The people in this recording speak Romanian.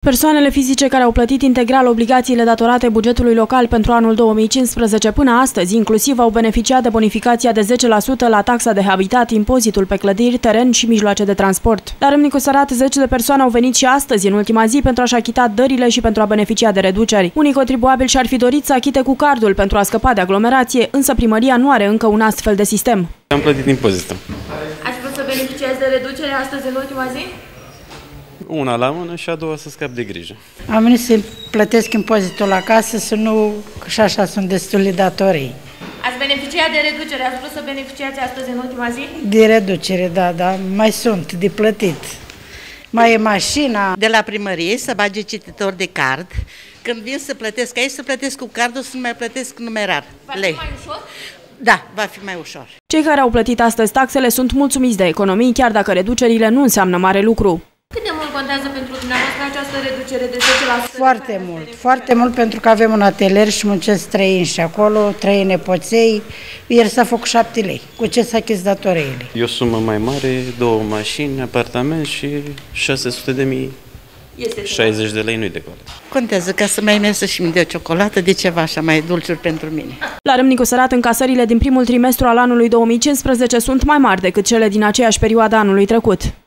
Persoanele fizice care au plătit integral obligațiile datorate bugetului local pentru anul 2015 până astăzi, inclusiv, au beneficiat de bonificația de 10% la taxa de habitat, impozitul pe clădiri, teren și mijloace de transport. La Râmnicu Sărat, 10 de persoane au venit și astăzi, în ultima zi, pentru a-și achita dările și pentru a beneficia de reduceri. Unii contribuabili și-ar fi dorit să achite cu cardul pentru a scăpa de aglomerație, însă primăria nu are încă un astfel de sistem. Am plătit impozitul. Ați vrut să beneficiați de reducere astăzi, în ultima zi? Una la mână și a doua să scap de grijă. Am venit să plătesc impozitul la casă, să nu, și așa sunt destule datorii. Ați beneficiat de reducere? Ați vrut să beneficiați astăzi, în ultima zi? De reducere, da, mai sunt de plătit. Mai e mașina. De la primărie să bage cititor de card. Când vin să plătesc aici, să plătesc cu cardul, să nu mai plătesc numerar. Va fi mai ușor? Da, va fi mai ușor. Cei care au plătit astăzi taxele sunt mulțumiți de economii, chiar dacă reducerile nu înseamnă mare lucru. Cât de mult contează pentru dumneavoastră această reducere de 10%? Foarte mult, pentru că avem un atelier și muncesc străini și acolo, 3 nepoței, ieri s-a făcut 7 lei. Cu ce s-a achis datoriile? E o sumă mai mare, 2 mașini, apartament și 600.000. 60 de lei nu-i de coadă. Contează ca să mai merg să-și îmi dea ciocolată de ceva așa mai dulciuri pentru mine. La Râmnicu Sărat, încasările din primul trimestru al anului 2015 sunt mai mari decât cele din aceeași perioadă anului trecut.